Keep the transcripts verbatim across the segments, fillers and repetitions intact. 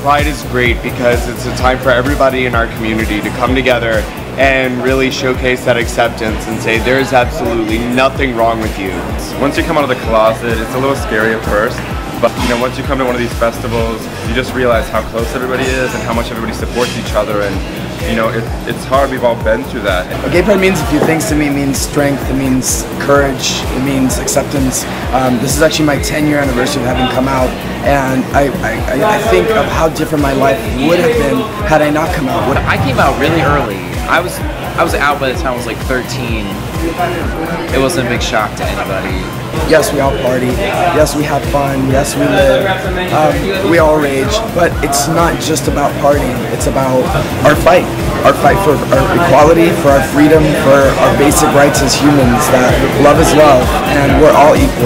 Pride is great because it's a time for everybody in our community to come together and really showcase that acceptance and say there's absolutely nothing wrong with you. Once you come out of the closet, it's a little scary at first, but you know, once you come to one of these festivals, you just realize how close everybody is and how much everybody supports each other, and you know, it, it's hard. We've all been through that. Gay Pride means a few things to me. It means strength, it means courage, it means acceptance. Um, this is actually my ten year anniversary of having come out, and I, I, I think of how different my life would have been had I not come out. I came out really early. I was I was out by the time I was like thirteen. It wasn't a big shock to anybody. Yes, we all party. Yes, we have fun. Yes, we live. Um, we all rage. But it's not just about partying. It's about our fight. Our fight for our equality, for our freedom, for our basic rights as humans, that love is love, and we're all equal.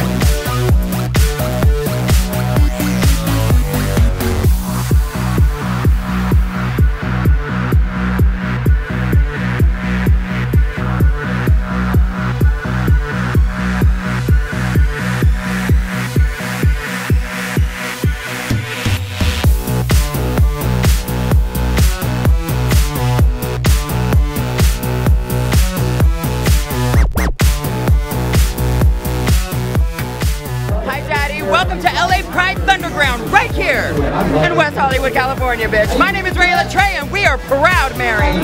Welcome to L A Pride Thunderground, right here in West Hollywood, California, bitch. My name is Rayla Trey, and we are proud married.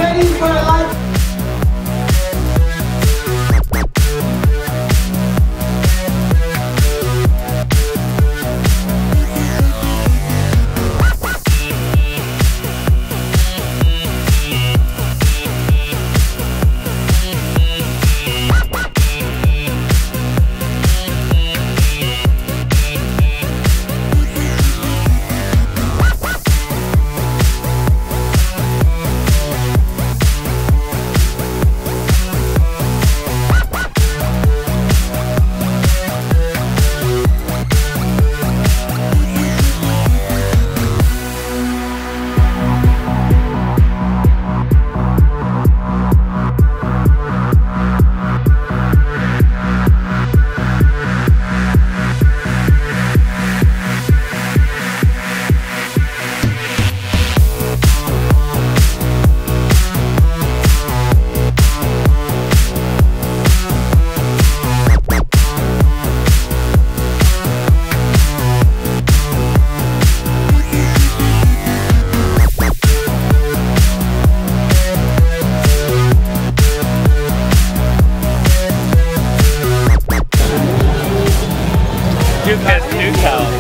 Duke has Duke out.